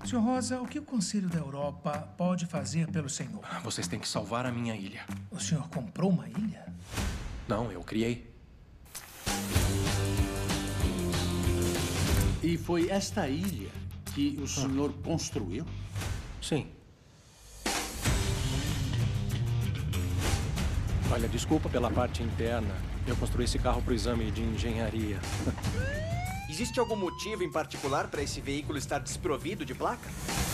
Sr. Rosa, o que o Conselho da Europa pode fazer pelo senhor? Vocês têm que salvar a minha ilha. O senhor comprou uma ilha? Não, eu criei. E foi esta ilha que o senhor construiu? Sim. Olha, desculpa pela parte interna. Eu construí esse carro para o exame de engenharia. Existe algum motivo em particular para esse veículo estar desprovido de placa?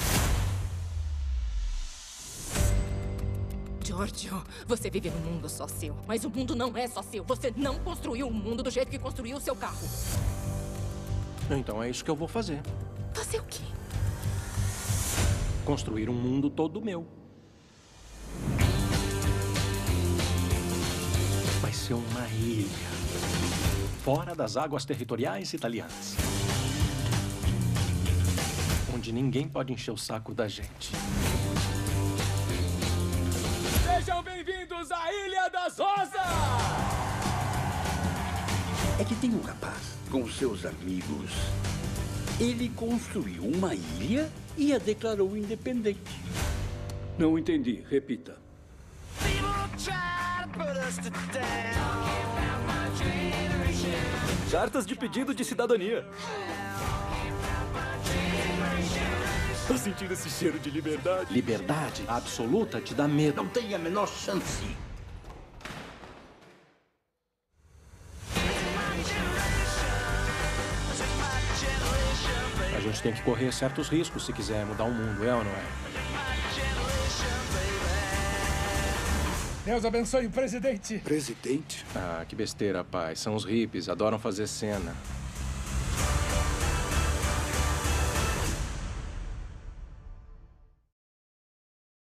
Giorgio, você vive num mundo só seu. Mas o mundo não é só seu. Você não construiu o mundo do jeito que construiu o seu carro. Então é isso que eu vou fazer. Fazer o quê? Construir um mundo todo meu. Vai ser uma ilha. Fora das águas territoriais italianas. Onde ninguém pode encher o saco da gente. Sejam bem-vindos à Ilha das Rosas! É que tem um rapaz com seus amigos. Ele construiu uma ilha e a declarou independente. Não entendi. Repita. Cartas de pedido de cidadania. Tá sentindo esse cheiro de liberdade? Liberdade absoluta te dá medo. Não tem a menor chance. A gente tem que correr certos riscos se quiser mudar o mundo, é ou não é? Deus abençoe o presidente. Presidente? Ah, que besteira, pai. São os hippies, adoram fazer cena.